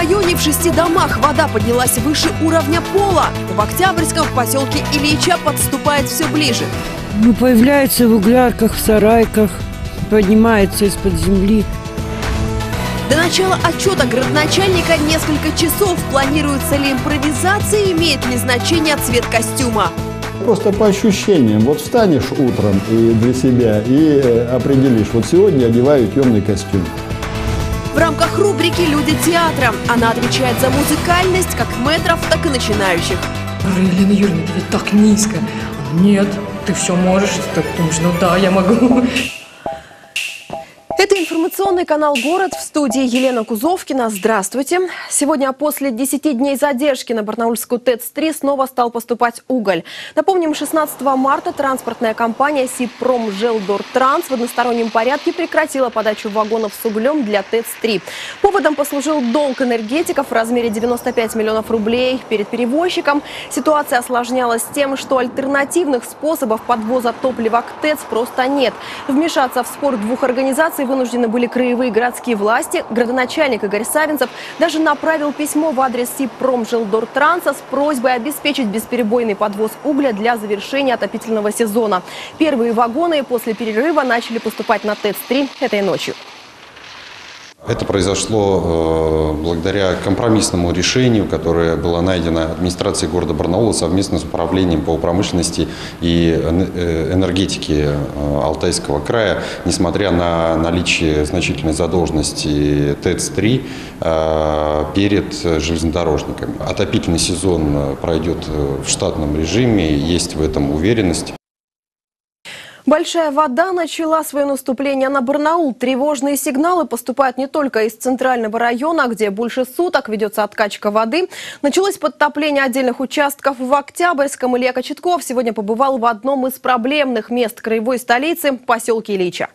районе в 6 домах вода поднялась выше уровня пола. В Октябрьском, в поселке Ильича, подступает все ближе. Появляется в углярках, в сарайках, поднимается из-под земли. До начала отчета градоначальника несколько часов. Планируется ли импровизация, имеет ли значение цвет костюма? Просто по ощущениям. Вот встанешь утром и для себя и определишь, вот сегодня одеваю темный костюм. В рамках рубрики «Люди театра» она отвечает за музыкальность как мэтров, так и начинающих. Елена Юрьевна, это ведь так низко. Нет, ты все можешь. Ты так думаешь, ну да, я могу. Это информационный канал «Город», в студии Елена Кузовкина. Здравствуйте. Сегодня после 10 дней задержки на Барнаульскую ТЭЦ-3 снова стал поступать уголь. Напомним, 16 марта транспортная компания «Сибпромжелдортранс» в одностороннем порядке прекратила подачу вагонов с углем для ТЭЦ-3. Поводом послужил долг энергетиков в размере 95 миллионов рублей перед перевозчиком. Ситуация осложнялась тем, что альтернативных способов подвоза топлива к ТЭЦ просто нет. Вмешаться в спор двух организаций вынуждены были краевые городские власти. Градоначальник Игорь Савинцев даже направил письмо в адрес Сибпромжелдортранса с просьбой обеспечить бесперебойный подвоз угля для завершения отопительного сезона. Первые вагоны после перерыва начали поступать на ТЭЦ-3 этой ночью. Это произошло благодаря компромиссному решению, которое было найдено администрацией города Барнаула совместно с управлением по промышленности и энергетике Алтайского края. Несмотря на наличие значительной задолженности ТЭЦ-3 перед железнодорожниками. Отопительный сезон пройдет в штатном режиме, есть в этом уверенность. Большая вода начала свое наступление на Барнаул. Тревожные сигналы поступают не только из центрального района, где больше суток ведется откачка воды. Началось подтопление отдельных участков в Октябрьском. Илья Кочетков сегодня побывал в одном из проблемных мест краевой столицы – поселке Ильича.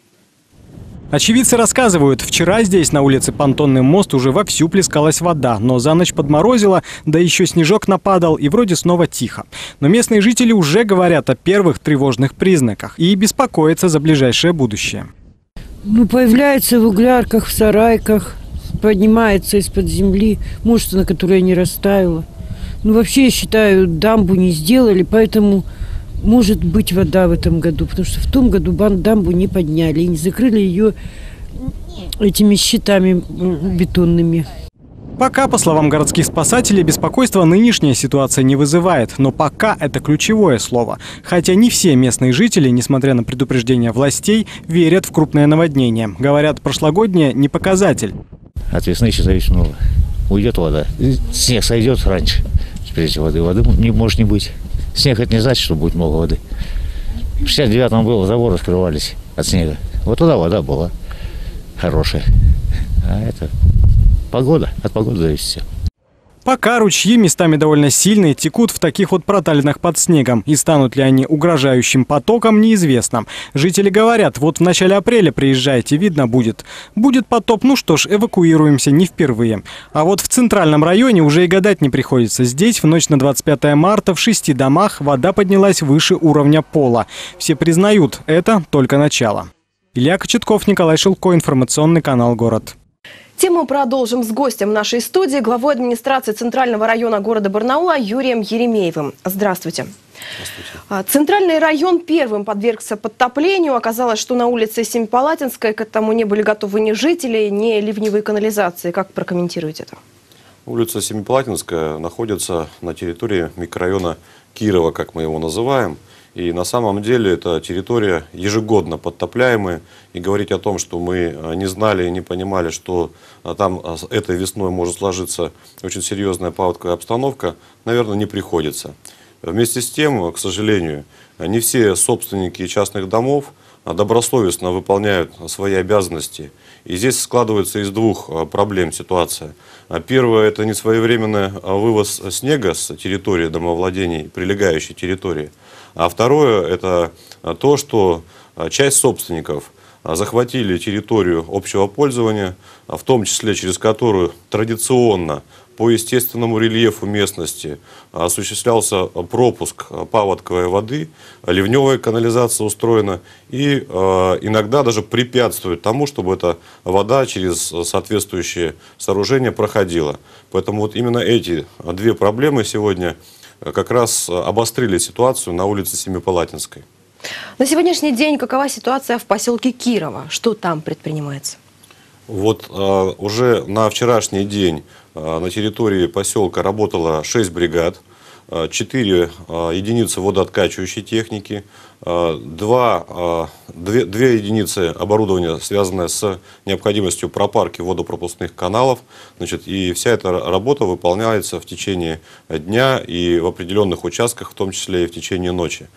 Очевидцы рассказывают, вчера здесь, на улице Понтонный мост, уже вовсю плескалась вода, но за ночь подморозило, да еще снежок нападал, и вроде снова тихо. Но местные жители уже говорят о первых тревожных признаках и беспокоятся за ближайшее будущее. Появляется в углярках, в сарайках, поднимается из-под земли, может, на которой не растаяла. Вообще, я считаю, дамбу не сделали, поэтому может быть вода в этом году, потому что в том году дамбу не подняли и не закрыли ее этими щитами бетонными. Пока, по словам городских спасателей, беспокойство нынешняя ситуация не вызывает. Но пока это ключевое слово. Хотя не все местные жители, несмотря на предупреждения властей, верят в крупное наводнение. Говорят, прошлогоднее не показатель. От весны еще зависит много. Уйдет вода. Снег сойдет раньше. Теперь эти воды не может не быть. Снег – это не значит, что будет много воды. В 69-м было, заборы скрывались от снега. Вот туда вода была хорошая. А это погода, от погоды зависит все. Пока ручьи, местами довольно сильные, текут в таких вот проталинах под снегом. И станут ли они угрожающим потоком, неизвестно. Жители говорят, вот в начале апреля приезжайте, видно будет. Будет потоп, ну что ж, эвакуируемся не впервые. А вот в центральном районе уже и гадать не приходится. Здесь в ночь на 25 марта в 6 домах вода поднялась выше уровня пола. Все признают, это только начало. Илья Кочетков, Николай Шилко, информационный канал «Город». Тему продолжим с гостем нашей студии, главой администрации Центрального района города Барнаула Юрием Еремеевым. Здравствуйте. Здравствуйте. Центральный район первым подвергся подтоплению. Оказалось, что на улице Семипалатинской к этому не были готовы ни жители, ни ливневые канализации. Как прокомментируете это? Улица Семипалатинская находится на территории микрорайона Кирова, как мы его называем. И на самом деле эта территория ежегодно подтопляемая. И говорить о том, что мы не знали и не понимали, что там этой весной может сложиться очень серьезная паводковая обстановка, наверное, не приходится. Вместе с тем, к сожалению, не все собственники частных домов добросовестно выполняют свои обязанности. И здесь складывается из двух проблем ситуация. Первое – это несвоевременный вывоз снега с территории домовладений, прилегающей территории. А второе – это то, что часть собственников захватили территорию общего пользования, в том числе через которую традиционно по естественному рельефу местности осуществлялся пропуск паводковой воды, ливневая канализация устроена и иногда даже препятствует тому, чтобы эта вода через соответствующие сооружения проходила. Поэтому вот именно эти две проблемы сегодня как раз обострили ситуацию на улице Семипалатинской. На сегодняшний день какова ситуация в поселке Кирово? Что там предпринимается? Вот уже на вчерашний день на территории поселка работало 6 бригад, 4 единицы водооткачивающей техники, 2 единицы оборудования, связанное с необходимостью пропарки водопропускных каналов. Значит, и вся эта работа выполняется в течение дня и в определенных участках, в том числе и в течение ночи.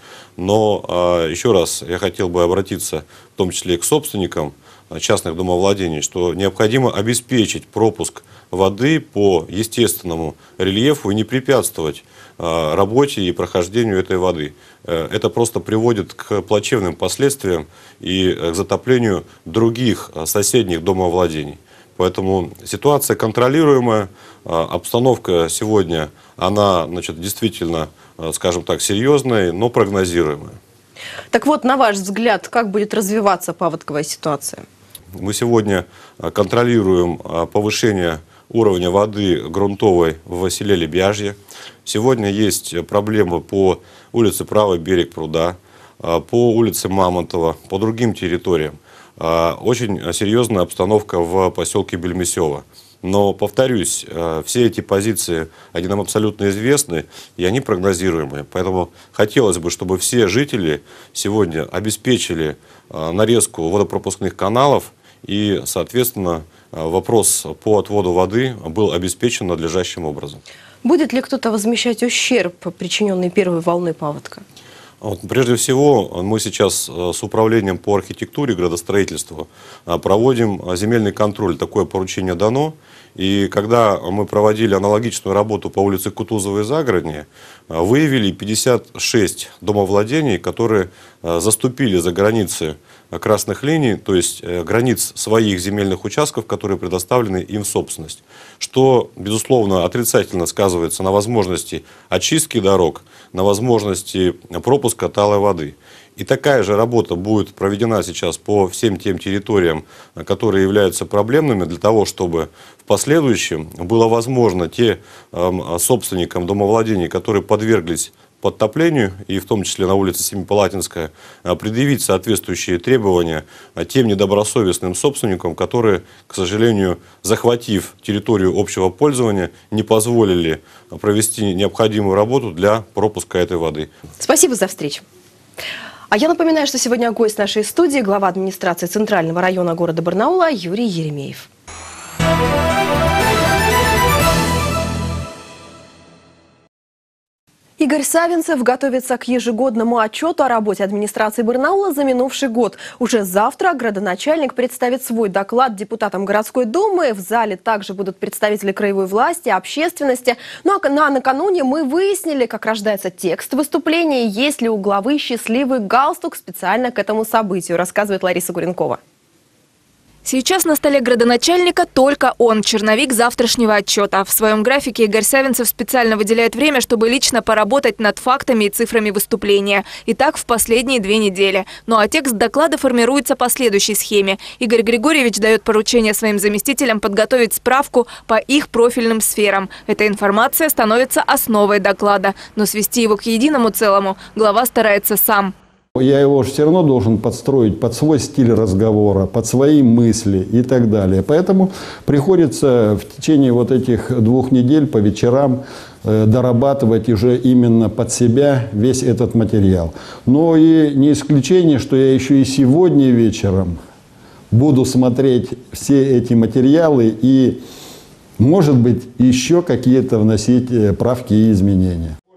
Но еще раз я хотел бы обратиться в том числе и к собственникам частных домовладений, что необходимо обеспечить пропуск воды по естественному рельефу и не препятствовать работе и прохождению этой воды. Это просто приводит к плачевным последствиям и к затоплению других соседних домовладений. Поэтому ситуация контролируемая, обстановка сегодня, она, значит, действительно, скажем так, серьезная, но прогнозируемая. Так вот, на ваш взгляд, как будет развиваться паводковая ситуация? Мы сегодня контролируем повышение уровня воды грунтовой в селе Лебяжье. Сегодня есть проблемы по улице Правый берег пруда, по улице Мамонтова, по другим территориям. Очень серьезная обстановка в поселке Бельмесево. Но, повторюсь, все эти позиции, они нам абсолютно известны, и они прогнозируемые. Поэтому хотелось бы, чтобы все жители сегодня обеспечили нарезку водопропускных каналов, и, соответственно, вопрос по отводу воды был обеспечен надлежащим образом. Будет ли кто-то возмещать ущерб, причиненный первой волной паводка? Вот, прежде всего, мы сейчас с управлением по архитектуре и градостроительству проводим земельный контроль. Такое поручение дано. И когда мы проводили аналогичную работу по улице Кутузова и Загородней, выявили 56 домовладений, которые заступили за границы красных линий, то есть границ своих земельных участков, которые предоставлены им в собственность. Что, безусловно, отрицательно сказывается на возможности очистки дорог, на возможности пропуска талой воды. И такая же работа будет проведена сейчас по всем тем территориям, которые являются проблемными, для того, чтобы в последующем было возможно те собственникам домовладений, которые подверглись подтоплению, и в том числе на улице Семипалатинская, предъявить соответствующие требования тем недобросовестным собственникам, которые, к сожалению, захватив территорию общего пользования, не позволили провести необходимую работу для пропуска этой воды. Спасибо за встречу. А я напоминаю, что сегодня гость нашей студии, глава администрации Центрального района города Барнаула Юрий Еремеев. Игорь Савинцев готовится к ежегодному отчету о работе администрации Барнаула за минувший год. Уже завтра градоначальник представит свой доклад депутатам городской думы. В зале также будут представители краевой власти, общественности. Ну а накануне мы выяснили, как рождается текст выступления, есть ли у главы счастливый галстук специально к этому событию, рассказывает Лариса Гуренкова. Сейчас на столе градоначальника только он, черновик завтрашнего отчета. В своем графике Игорь Савинцев специально выделяет время, чтобы лично поработать над фактами и цифрами выступления. И так в последние 2 недели. Ну а текст доклада формируется по следующей схеме. Игорь Григорьевич дает поручение своим заместителям подготовить справку по их профильным сферам. Эта информация становится основой доклада. Но свести его к единому целому глава старается сам. Я его же все равно должен подстроить под свой стиль разговора, под свои мысли и так далее. Поэтому приходится в течение вот этих 2 недель по вечерам дорабатывать уже именно под себя весь этот материал. Но и не исключение, что я еще и сегодня вечером буду смотреть все эти материалы и, может быть, еще какие-то вносить правки и изменения.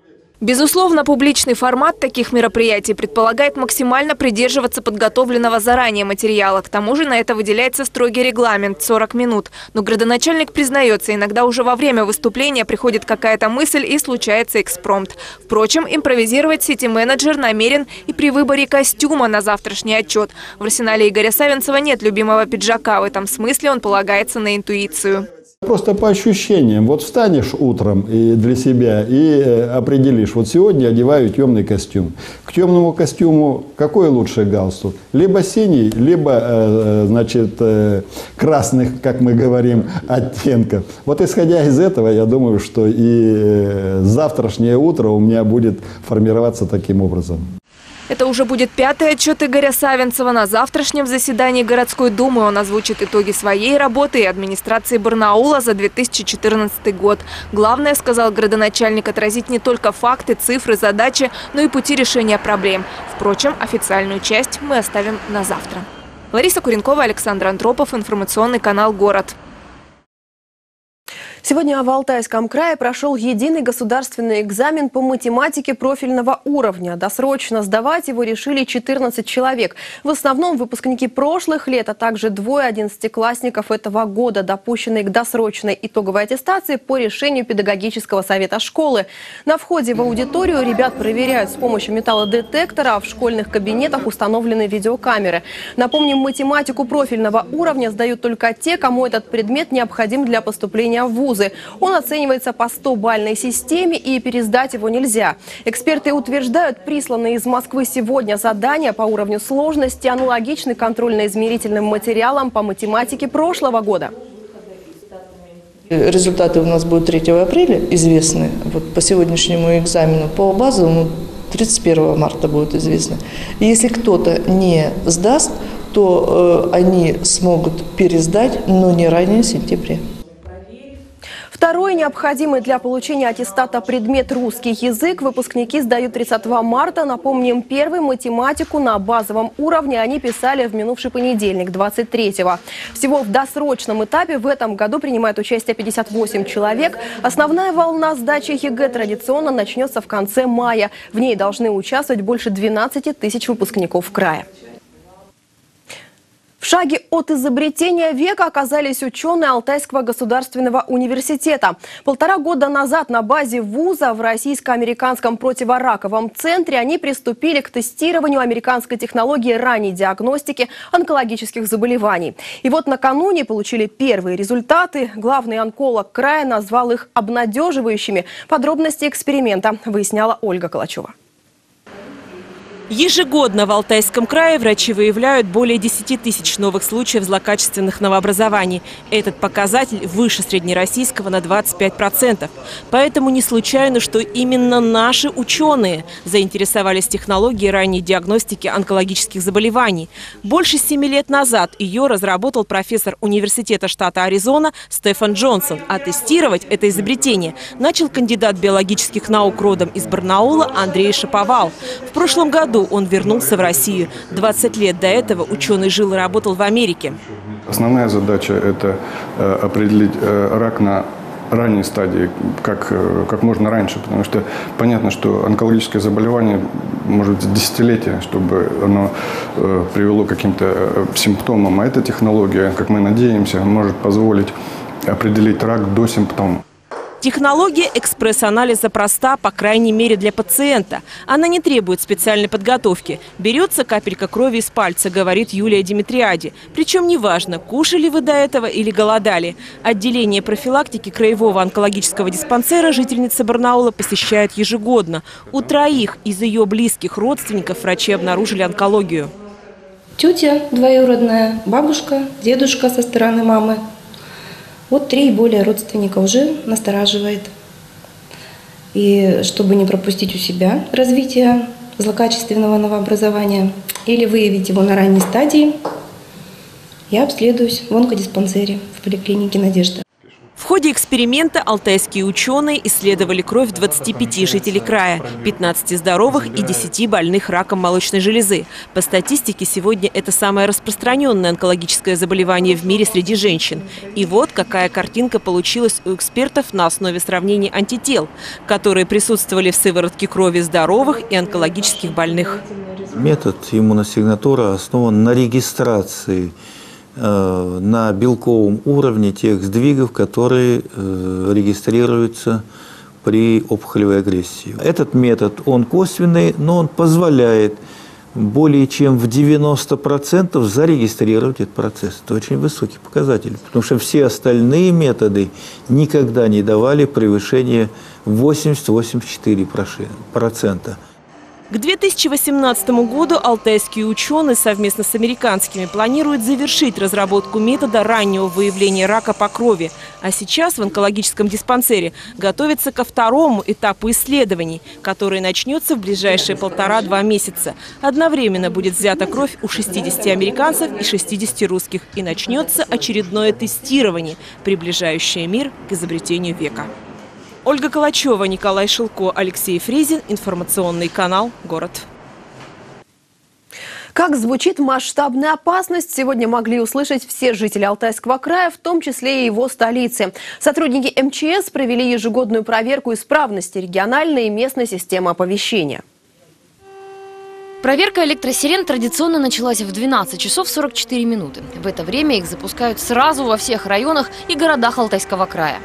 Безусловно, публичный формат таких мероприятий предполагает максимально придерживаться подготовленного заранее материала. К тому же на это выделяется строгий регламент – 40 минут. Но градоначальник признается, иногда уже во время выступления приходит какая-то мысль и случается экспромт. Впрочем, импровизировать сити-менеджер намерен и при выборе костюма на завтрашний отчет. В арсенале Игоря Савинцева нет любимого пиджака. В этом смысле он полагается на интуицию. Просто по ощущениям. Вот встанешь утром и для себя и определишь, вот сегодня одеваю темный костюм. К темному костюму какой лучший галстук? Либо синий, либо, значит, красных, как мы говорим, оттенков. Вот исходя из этого, я думаю, что и завтрашнее утро у меня будет формироваться таким образом. Это уже будет 5-й отчет Игоря Савинцева. На завтрашнем заседании городской думы он озвучит итоги своей работы и администрации Барнаула за 2014 год. Главное, сказал градоначальник, отразить не только факты, цифры, задачи, но и пути решения проблем. Впрочем, официальную часть мы оставим на завтра. Лариса Куренкова, Александр Антропов, информационный канал «Город». Сегодня в Алтайском крае прошел единый государственный экзамен по математике профильного уровня. Досрочно сдавать его решили 14 человек. В основном выпускники прошлых лет, а также двое 11-классников этого года, допущенные к досрочной итоговой аттестации по решению педагогического совета школы. На входе в аудиторию ребят проверяют с помощью металлодетектора, а в школьных кабинетах установлены видеокамеры. Напомним, математику профильного уровня сдают только те, кому этот предмет необходим для поступления в вуз. Он оценивается по 100-бальной системе, и пересдать его нельзя. Эксперты утверждают, присланные из Москвы сегодня задания по уровню сложности аналогичны контрольно-измерительным материалам по математике прошлого года. Результаты у нас будут 3 апреля известны. Вот по сегодняшнему экзамену по базовому 31 марта будут известны. И если кто-то не сдаст, то они смогут пересдать, но не ранее сентября. Второй необходимый для получения аттестата предмет «Русский язык» выпускники сдают 30 марта. Напомним, первый математику на базовом уровне они писали в минувший понедельник, 23-го. Всего в досрочном этапе в этом году принимает участие 58 человек. Основная волна сдачи ЕГЭ традиционно начнется в конце мая. В ней должны участвовать больше 12 тысяч выпускников края. В шаге от изобретения века оказались ученые Алтайского государственного университета. 1,5 года назад на базе вуза в российско-американском противораковом центре они приступили к тестированию американской технологии ранней диагностики онкологических заболеваний. И вот накануне получили первые результаты. Главный онколог края назвал их обнадеживающими. Подробности эксперимента выясняла Ольга Калачева. Ежегодно в Алтайском крае врачи выявляют более 10 тысяч новых случаев злокачественных новообразований. Этот показатель выше среднероссийского на 25%. Поэтому не случайно, что именно наши ученые заинтересовались технологией ранней диагностики онкологических заболеваний. Больше 7 лет назад ее разработал профессор университета штата Аризона Стефан Джонсон. А тестировать это изобретение начал кандидат биологических наук родом из Барнаула Андрей Шаповал. В прошлом году он вернулся в Россию. 20 лет до этого ученый жил и работал в Америке. Основная задача – это определить рак на ранней стадии, как можно раньше. Потому что понятно, что онкологическое заболевание может быть десятилетия, чтобы оно привело к каким-то симптомам. А эта технология, как мы надеемся, может позволить определить рак до симптомов. Технология экспресс-анализа проста, по крайней мере, для пациента. Она не требует специальной подготовки. Берется капелька крови из пальца, говорит Юлия Димитриади. Причем неважно, кушали вы до этого или голодали. Отделение профилактики краевого онкологического диспансера жительница Барнаула посещает ежегодно. У 3 из ее близких родственников врачи обнаружили онкологию. Тетя двоюродная, бабушка, дедушка со стороны мамы. Вот 3 и более родственника уже настораживает. И чтобы не пропустить у себя развитие злокачественного новообразования или выявить его на ранней стадии, я обследуюсь в онкодиспансере в поликлинике «Надежда». В ходе эксперимента алтайские ученые исследовали кровь 25 жителей края, 15 здоровых и 10 больных раком молочной железы. По статистике, сегодня это самое распространенное онкологическое заболевание в мире среди женщин. И вот какая картинка получилась у экспертов на основе сравнений антител, которые присутствовали в сыворотке крови здоровых и онкологических больных. Метод иммуносигнатура основан на регистрации на белковом уровне тех сдвигов, которые регистрируются при опухолевой агрессии. Этот метод, он косвенный, но он позволяет более чем в 90% зарегистрировать этот процесс. Это очень высокий показатель, потому что все остальные методы никогда не давали превышения 80-84%. К 2018 году алтайские ученые совместно с американскими планируют завершить разработку метода раннего выявления рака по крови. А сейчас в онкологическом диспансере готовятся ко второму этапу исследований, который начнется в ближайшие 1,5-2 месяца. Одновременно будет взята кровь у 60 американцев и 60 русских. И начнется очередное тестирование, приближающее мир к изобретению века. Ольга Калачева, Николай Шилко, Алексей Фризин. Информационный канал «Город». Как звучит масштабная опасность, сегодня могли услышать все жители Алтайского края, в том числе и его столицы. Сотрудники МЧС провели ежегодную проверку исправности региональной и местной системы оповещения. Проверка электросирен традиционно началась в 12 часов 44 минуты. В это время их запускают сразу во всех районах и городах Алтайского края.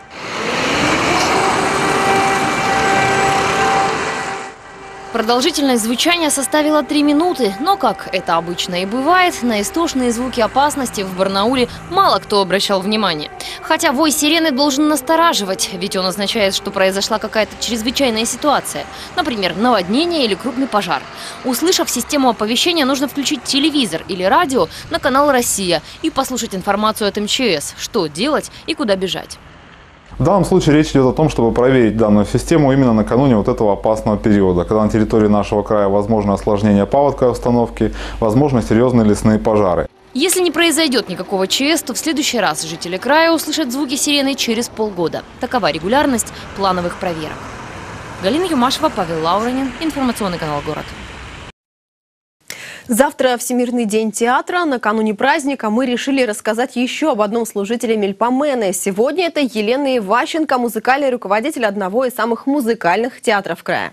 Продолжительность звучания составила 3 минуты, но, как это обычно и бывает, на истошные звуки опасности в Барнауле мало кто обращал внимание. Хотя вой сирены должен настораживать, ведь он означает, что произошла какая-то чрезвычайная ситуация, например, наводнение или крупный пожар. Услышав систему оповещения, нужно включить телевизор или радио на канал «Россия» и послушать информацию от МЧС, что делать и куда бежать. В данном случае речь идет о том, чтобы проверить данную систему именно накануне вот этого опасного периода, когда на территории нашего края возможно осложнение паводковой обстановки, возможно серьезные лесные пожары. Если не произойдет никакого ЧС, то в следующий раз жители края услышат звуки сирены через полгода. Такова регулярность плановых проверок. Галина Юмашева, Павел Лауранин. Информационный канал «Город». Завтра Всемирный день театра. Накануне праздника мы решили рассказать еще об одном служителе Мельпомены. Сегодня это Елена Иващенко, музыкальный руководитель одного из самых музыкальных театров края.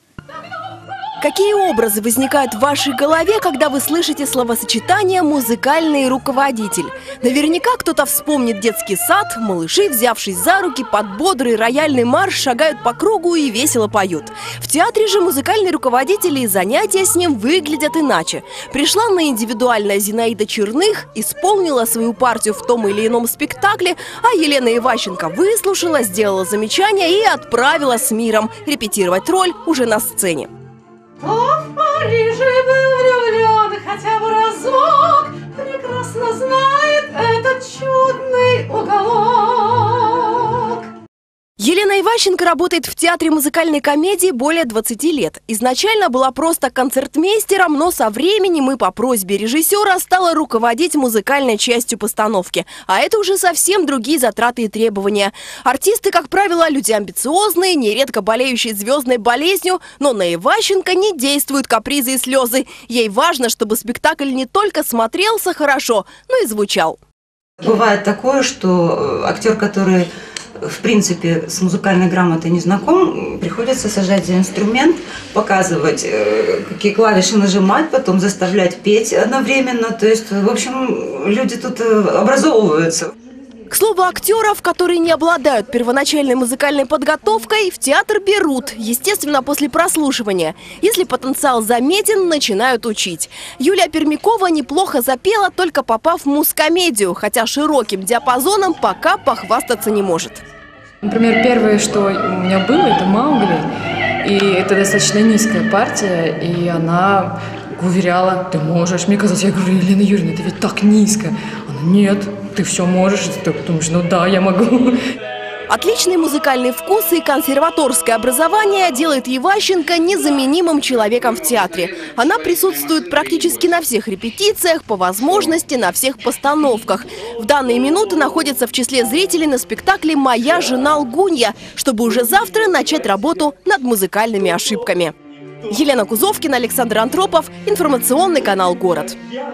Какие образы возникают в вашей голове, когда вы слышите словосочетание «музыкальный руководитель»? Наверняка кто-то вспомнит детский сад, малыши, взявшись за руки, под бодрый рояльный марш шагают по кругу и весело поют. В театре же музыкальные руководители и занятия с ним выглядят иначе. Пришла на индивидуальное Зинаида Черных, исполнила свою партию в том или ином спектакле, а Елена Иващенко выслушала, сделала замечания и отправила с миром репетировать роль уже на сцене. Кто в Париже был влюблен хотя бы разок, прекрасно знает этот чудный уголок. Елена Иващенко работает в театре музыкальной комедии более 20 лет. Изначально была просто концертмейстером, но со временем и по просьбе режиссера стала руководить музыкальной частью постановки. А это уже совсем другие затраты и требования. Артисты, как правило, люди амбициозные, нередко болеющие звездной болезнью, но на Иващенко не действуют капризы и слезы. Ей важно, чтобы спектакль не только смотрелся хорошо, но и звучал. Бывает такое, что актер, который в принципе с музыкальной грамотой не знаком, приходится сажать за инструмент, показывать, какие клавиши нажимать, потом заставлять петь одновременно. То есть, в общем, люди тут образовываются. К слову, актеров, которые не обладают первоначальной музыкальной подготовкой, в театр берут, естественно, после прослушивания. Если потенциал заметен, начинают учить. Юлия Пермякова неплохо запела, только попав в музкомедию, хотя широким диапазоном пока похвастаться не может. Например, первое, что у меня было, это «Маугли». И это достаточно низкая партия, и она уверяла: ты можешь. Мне казалось, я говорю: Елена Юрьевна, это ведь так низко. Она: нет, ты все можешь. Ты думаешь: ну да, я могу. Отличный музыкальный вкус и консерваторское образование делает Иващенко незаменимым человеком в театре. Она присутствует практически на всех репетициях, по возможности на всех постановках. В данные минуты находится в числе зрителей на спектакле «Моя жена лгунья», чтобы уже завтра начать работу над музыкальными ошибками. Елена Кузовкина, Александр Антропов, информационный канал «Город».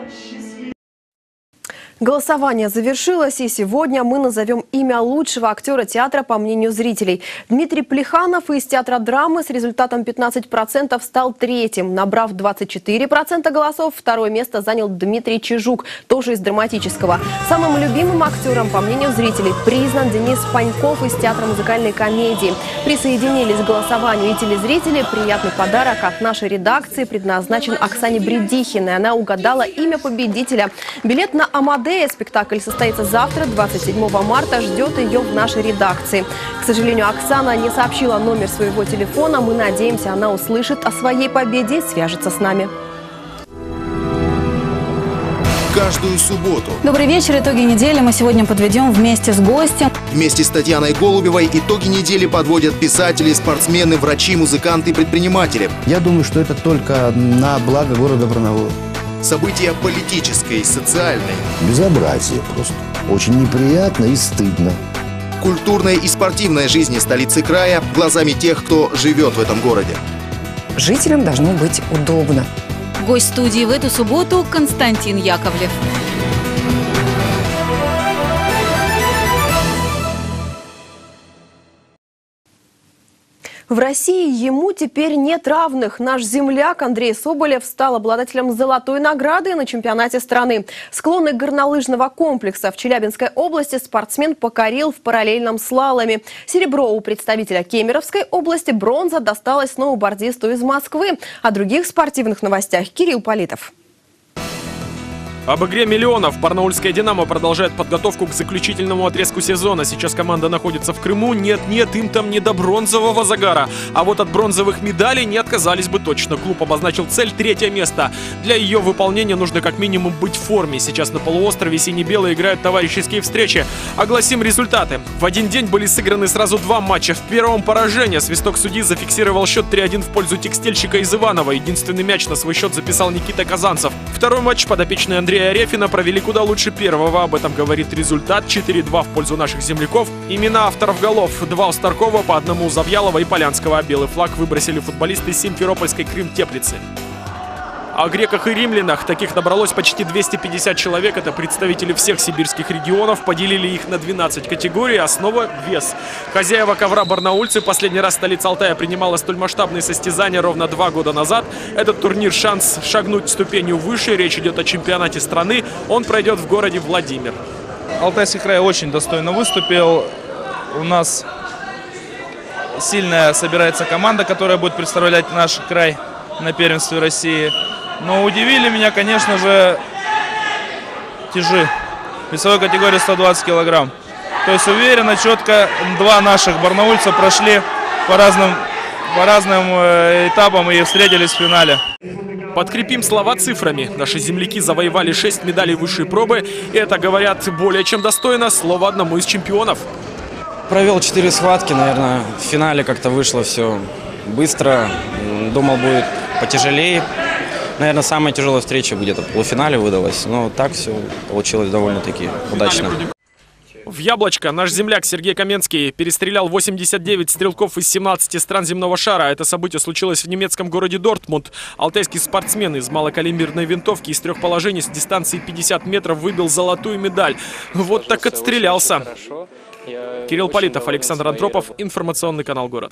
Голосование завершилось, и сегодня мы назовем имя лучшего актера театра по мнению зрителей. Дмитрий Плеханов из театра драмы с результатом 15% стал третьим. Набрав 24% голосов, второе место занял Дмитрий Чижук, тоже из драматического. Самым любимым актером, по мнению зрителей, признан Денис Паньков из театра музыкальной комедии. Присоединились к голосованию и телезрители. Приятный подарок от нашей редакции предназначен Оксане Бредихиной. Она угадала имя победителя. Билет на «Амадея». Спектакль состоится завтра, 27 марта. Ждет ее в нашей редакции. К сожалению, Оксана не сообщила номер своего телефона. Мы надеемся, она услышит о своей победе и свяжется с нами. Каждую субботу. Добрый вечер. Итоги недели мы сегодня подведем вместе с гостем. Вместе с Татьяной Голубевой итоги недели подводят писатели, спортсмены, врачи, музыканты и предприниматели. Я думаю, что это только на благо города Барнаула. События политической, социальной. Безобразие просто. Очень неприятно и стыдно. Культурной и спортивной жизни столицы края глазами тех, кто живет в этом городе. Жителям должно быть удобно. Гость студии в эту субботу Константин Яковлев. В России ему теперь нет равных. Наш земляк Андрей Соболев стал обладателем золотой награды на чемпионате страны. Склоны горнолыжного комплекса в Челябинской области спортсмен покорил в параллельном слаломе. Серебро у представителя Кемеровской области, бронза досталась сноубордисту из Москвы. О других спортивных новостях Кирилл Политов. Об игре миллионов. Барнаульская «Динамо» продолжает подготовку к заключительному отрезку сезона. Сейчас команда находится в Крыму. Нет-нет, им там не до бронзового загара. А вот от бронзовых медалей не отказались бы точно. Клуб обозначил цель — 3-е место. Для ее выполнения нужно как минимум быть в форме. Сейчас на полуострове сине-белые играют товарищеские встречи. Огласим результаты. В один день были сыграны сразу 2 матча. В первом поражение. Свисток судьи зафиксировал счет 3-1 в пользу текстильщика из Иваново. Единственный мяч на свой счет записал Никита Казанцев. Второй матч подопечный Андрея Арефина провели куда лучше первого. Об этом говорит результат: 4-2 в пользу наших земляков. Имена авторов голов: 2 у Старкова, по 1 у Завьялова и Полянского. Белый флаг выбросили футболисты Симферопольской Крым-Теплицы. О греках и римлянах. Таких набралось почти 250 человек. Это представители всех сибирских регионов. Поделили их на 12 категорий. Основа – вес. Хозяева ковра барнаульцы. Последний раз столица Алтая принимала столь масштабные состязания ровно 2 года назад. Этот турнир – шанс шагнуть ступенью выше. Речь идет о чемпионате страны. Он пройдет в городе Владимир. Алтайский край очень достойно выступил. У нас сильная собирается команда, которая будет представлять наш край на первенстве России. Но удивили меня, конечно же, тяжи весовой категории 120 килограмм. То есть уверенно, четко 2 наших барнаульца прошли по разным этапам и встретились в финале. Подкрепим слова цифрами. Наши земляки завоевали 6 медалей высшей пробы. И это, говорят, более чем достойно. Слово одному из чемпионов. Провел 4 схватки, наверное. В финале как-то вышло все быстро. Думал, будет потяжелее. Наверное, самая тяжелая встреча где-то в полуфинале выдалась. Но так все получилось довольно-таки удачно. В Яблочко наш земляк Сергей Каменский перестрелял 89 стрелков из 17 стран земного шара. Это событие случилось в немецком городе Дортмунд. Алтайский спортсмен из малокалиберной винтовки из 3 положений с дистанции 50 метров выбил золотую медаль. Вот так отстрелялся. Кирилл Политов, Александр Антропов, информационный канал «Город».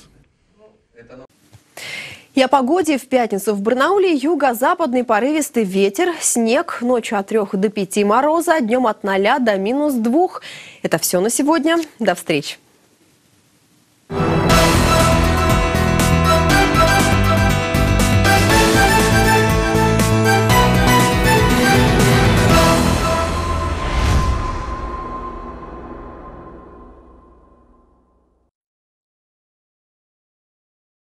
И о погоде. В пятницу в Барнауле юго-западный порывистый ветер, снег, ночью от 3 до 5 мороза, днем от 0 до -2. Это все на сегодня. До встречи.